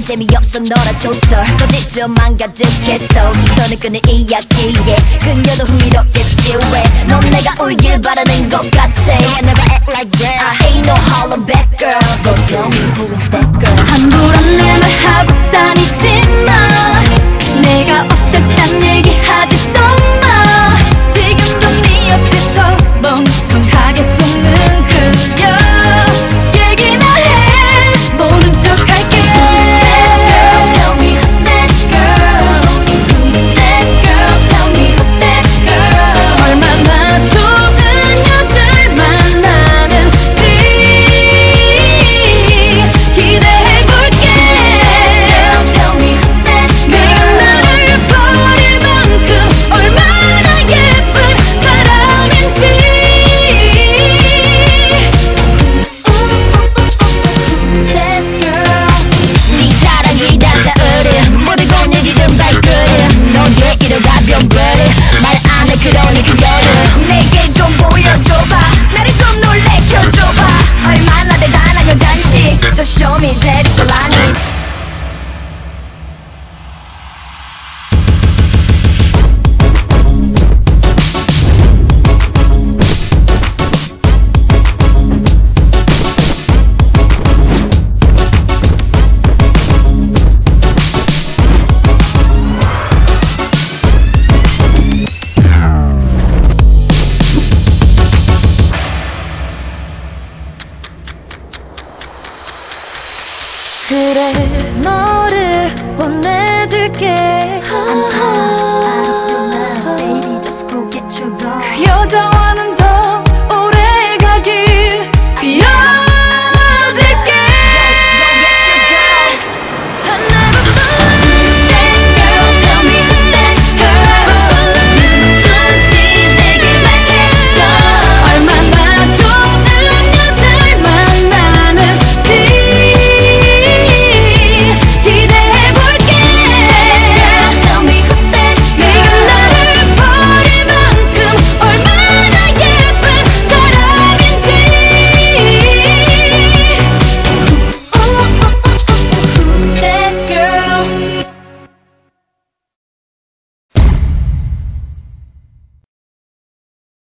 재미없어 너란 소설 거짓점만 가득해서 시선을 끄는 이야기에 그녀도 흥미롭겠지 왜 넌 내가 울길 바라는 것 같아 I never act like that I ain't no hollow back girl But tell me who is that girl 함부로 내 말 하고 다니지 마 내가 어땠단 얘기 하지도 마 지금도 네 옆에서 멍청하게 속는 그녀 얘기나 해 모른 척 할게 Tell me who's that girl Who's that girl Tell me who's that girl 얼마나 좋은 여자를 만나는지 기대해볼게 Tell me who's that girl 내가 나를 버릴 만큼 얼마나 예쁜 사람인지 Who's that girl 네 사랑이 닿아오른 모르고 내디딘 발걸음 너의 이런 가벼운 버릇 말 안 해 그러니 그녀를 내게 좀 보여줘봐 나를 좀 놀래켜줘봐 얼마나 대단한 여잔지 Just show me that it's a lie 그래 너를 보내줄게